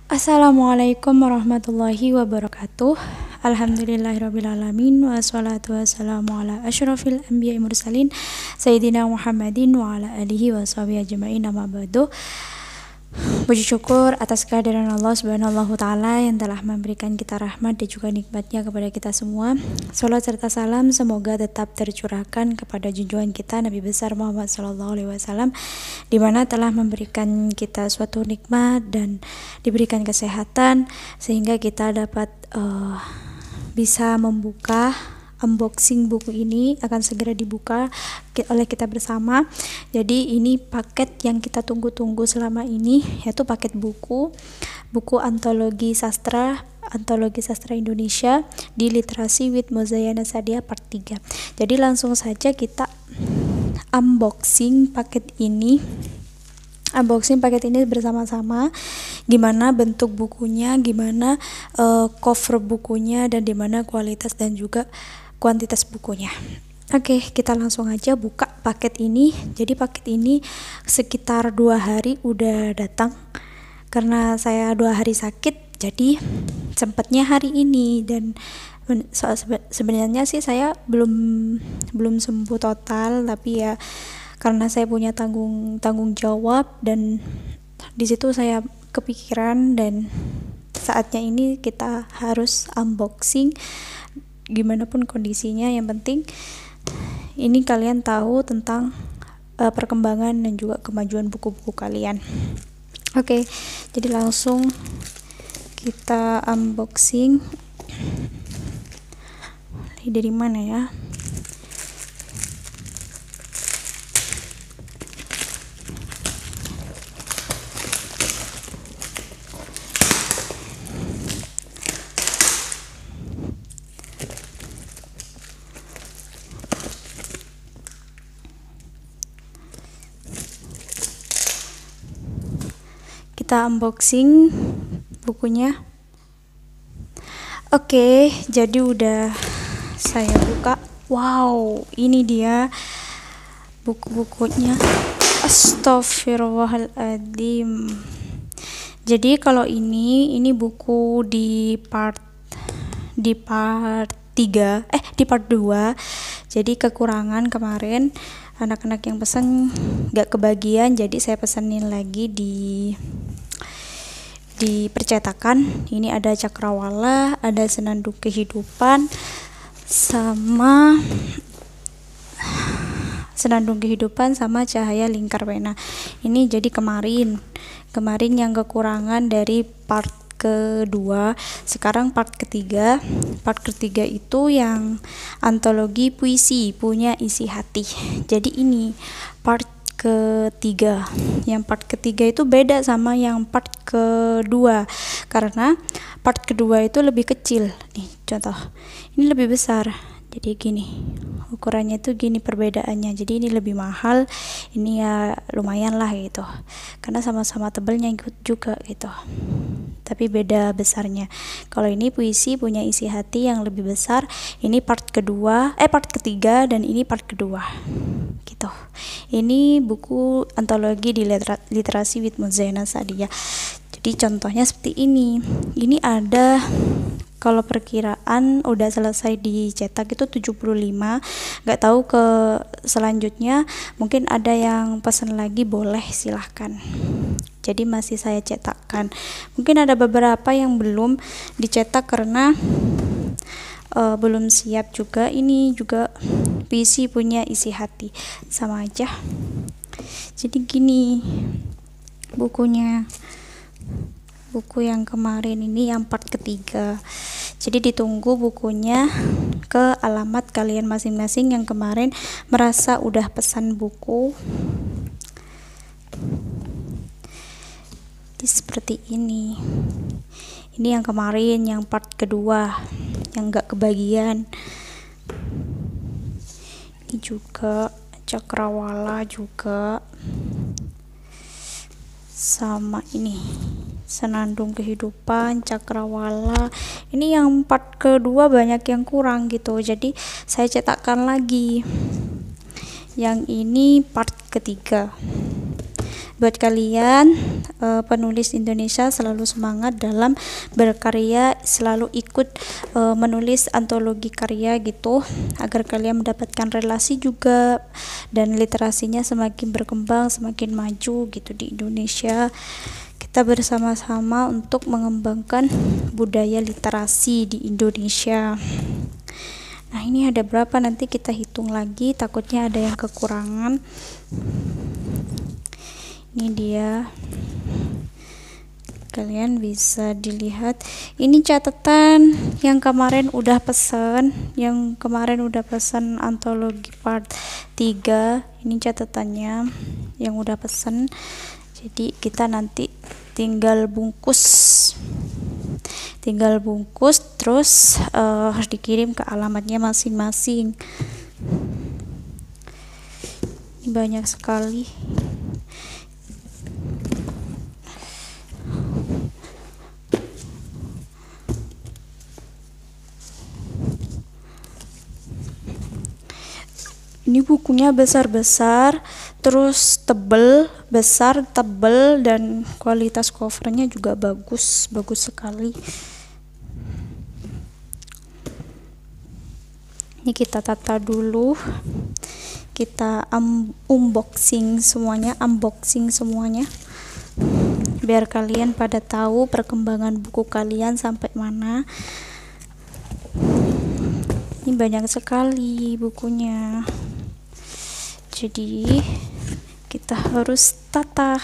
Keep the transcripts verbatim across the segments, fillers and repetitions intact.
Assalamualaikum warahmatullahi wabarakatuh. Alhamdulillahirrabbilalamin. Wassalatu wassalamu ala asyrafil anbiya'i mursalin Sayyidina Muhammadin wa ala alihi wa sahbihi ajma'in, amma ba'du. Puji syukur atas kehadiran Allah subhanahu wa ta'ala yang telah memberikan kita rahmat dan juga nikmatnya kepada kita semua. Salat serta salam semoga tetap tercurahkan kepada junjungan kita Nabi besar Muhammad sallallahu alaihi wasallam, di mana telah memberikan kita suatu nikmat dan diberikan kesehatan sehingga kita dapat uh, bisa membuka unboxing buku ini. Akan segera dibuka oleh kita bersama. Jadi ini paket yang kita tunggu-tunggu selama ini, yaitu paket buku buku antologi sastra antologi sastra Indonesia di Literasi with Muzayana Sadia part tiga. Jadi langsung saja kita unboxing paket ini unboxing paket ini bersama-sama. Gimana bentuk bukunya, gimana uh, cover bukunya, dan dimana kualitas dan juga kuantitas bukunya. Oke, kita langsung aja buka paket ini. Jadi paket ini sekitar dua hari udah datang. Karena saya dua hari sakit, jadi sempatnya hari ini. Dan so, sebenarnya sih saya belum belum sembuh total, tapi ya karena saya punya tanggung tanggung jawab, dan di situ saya kepikiran, dan saatnya ini kita harus unboxing gimana pun kondisinya. Yang penting ini kalian tahu tentang uh, perkembangan dan juga kemajuan buku-buku kalian. Oke, jadi langsung kita unboxing. Dari mana ya? Kita unboxing bukunya. Oke, jadi udah saya buka. Wow, ini dia buku-bukunya. Astagfirullahaladzim. Jadi kalau ini ini buku di part di part tiga, eh di part dua. Jadi kekurangan kemarin anak-anak yang pesan gak kebagian, jadi saya pesenin lagi di di percetakan. Ini ada Cakrawala, ada Senandung Kehidupan, sama Senandung Kehidupan sama Cahaya Lingkar Pena. Ini jadi kemarin kemarin yang kekurangan dari part kedua. Sekarang part ketiga. Part ketiga itu yang antologi puisi Punya Isi Hati. Jadi ini part ketiga. Yang part ketiga itu beda sama yang part kedua, karena part kedua itu lebih kecil. Nih contoh, ini lebih besar. Jadi gini ukurannya itu, gini perbedaannya. Jadi ini lebih mahal, ini ya lumayan lah gitu, karena sama-sama tebelnya juga gitu, tapi beda besarnya. Kalau ini puisi Punya Isi Hati yang lebih besar, ini part kedua, eh part ketiga, dan ini part kedua gitu. Ini buku antologi di litera- Literasi with Muzayana Sadia. Jadi contohnya seperti ini. Ini ada, kalau perkiraan udah selesai dicetak itu tujuh puluh lima. Gak tahu ke selanjutnya mungkin ada yang pesan lagi, boleh silahkan. Jadi masih saya cetakkan. Mungkin ada beberapa yang belum dicetak karena uh, belum siap juga. Ini juga puisi Punya Isi Hati, sama aja. Jadi gini bukunya. Buku yang kemarin ini yang part ketiga. Jadi ditunggu bukunya ke alamat kalian masing-masing yang kemarin merasa udah pesan buku. Jadi seperti ini. Ini yang kemarin, yang part kedua, yang gak kebagian. Ini juga Cakrawala juga, sama ini Senandung Kehidupan, Cakrawala. Ini yang part kedua banyak yang kurang gitu, jadi saya cetakkan lagi. Yang ini part ketiga. Buat kalian uh, penulis Indonesia, selalu semangat dalam berkarya, selalu ikut uh, menulis antologi karya gitu, agar kalian mendapatkan relasi juga dan literasinya semakin berkembang, semakin maju gitu di Indonesia. Kita bersama-sama untuk mengembangkan budaya literasi di Indonesia. Nah, ini ada berapa, nanti kita hitung lagi, takutnya ada yang kekurangan. Ini dia, kalian bisa dilihat. Ini catatan yang kemarin udah pesan, yang kemarin udah pesan antologi part tiga. Ini catatannya yang udah pesan. Jadi kita nanti tinggal bungkus, tinggal bungkus, terus uh, harus dikirim ke alamatnya masing-masing. Ini banyak sekali. Ini bukunya besar-besar, terus tebel, besar, tebel, dan kualitas covernya juga bagus, bagus sekali. Ini kita tata dulu, kita um, unboxing semuanya, unboxing semuanya, biar kalian pada tahu perkembangan buku kalian sampai mana. Ini banyak sekali bukunya. Jadi kita harus tata.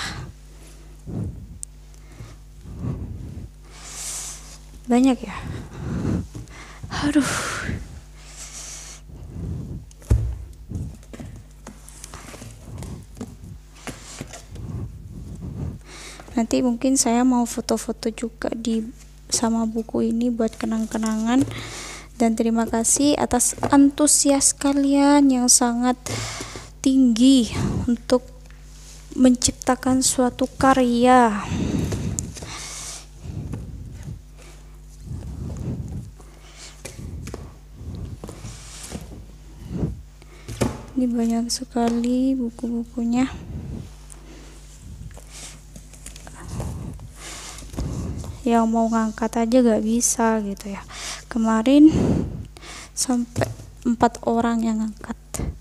Banyak ya. Aduh. Nanti mungkin saya mau foto-foto juga di sama buku ini buat kenang-kenangan. Dan terima kasih atas antusias kalian yang sangat tinggi untuk menciptakan suatu karya. Ini banyak sekali buku-bukunya. Yang mau ngangkat aja gak bisa gitu ya. Kemarin sampai empat orang yang ngangkat.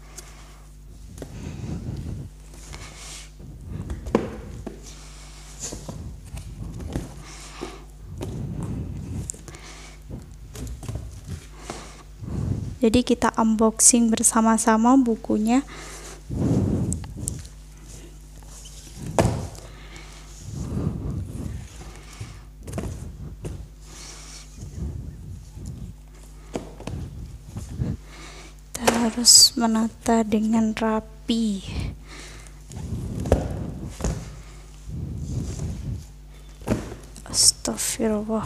Jadi kita unboxing bersama-sama bukunya. Kita harus menata dengan rapi. Astagfirullah.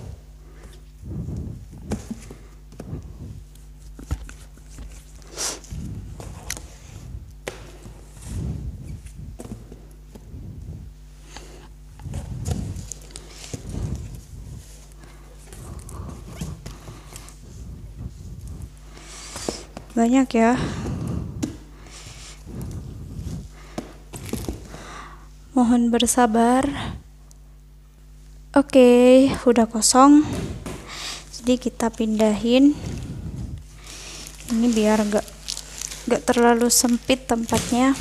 Banyak ya. Mohon bersabar. Oke, udah kosong. Jadi kita pindahin. Ini biar enggak enggak terlalu sempit tempatnya.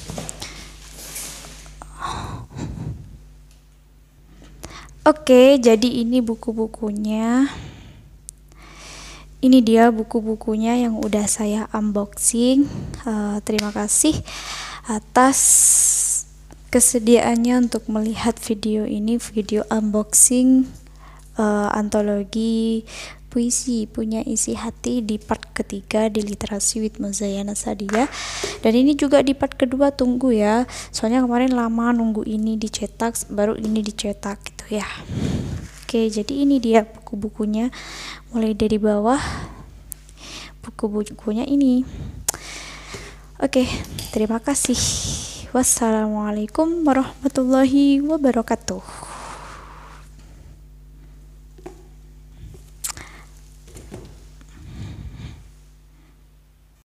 Oke, jadi ini buku-bukunya. Ini dia buku-bukunya yang udah saya unboxing. Uh, terima kasih atas kesediaannya untuk melihat video ini, video unboxing uh, antologi puisi Punya Isi Hati di part ketiga di Literasi with Muzayana Sadia. Dan ini juga di part kedua, tunggu ya. Soalnya kemarin lama nunggu ini dicetak, baru ini dicetak gitu ya. Oke, jadi ini dia buku-bukunya, mulai dari bawah, buku-bukunya ini. Oke, terima kasih. Wassalamualaikum warahmatullahi wabarakatuh.